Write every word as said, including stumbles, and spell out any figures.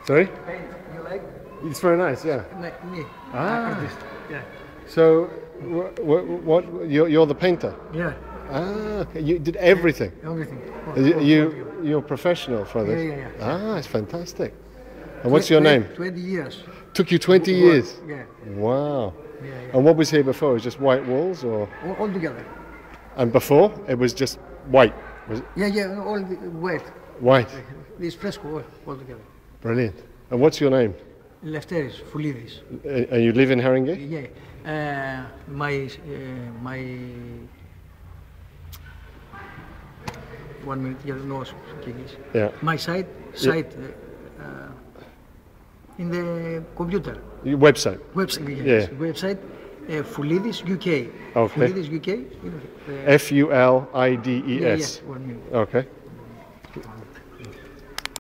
Sorry? Paint. You like? It's very nice, yeah. Me. Ah. Artist. Yeah. So, wh wh what, you're, you're the painter? Yeah. Ah, okay. You did everything? Everything. All, You, all, you, all. you're professional for this? Yeah, yeah, yeah. Ah, it's fantastic. And what's your twenty, name? Twenty years. Took you twenty Work. years? Yeah. Wow. Yeah, yeah. And what was here before? It was just white walls, or? All, all together. And before, it was just white? Was it Yeah, yeah. All the white. white? This fresco all, all together. Brilliant. And what's your name? Lefteris, Foulidis. Uh, and you live in Harringay? Yeah. Uh, my uh, my one minute. Yeah, no English. Yeah. My site site uh, uh, in the computer Your website? website. Yeah. Yes, website. Uh, Foulidis U K. Okay. Foulidis U K. You know, uh, F U L I D E yeah, S. yeah. One minute. Okay.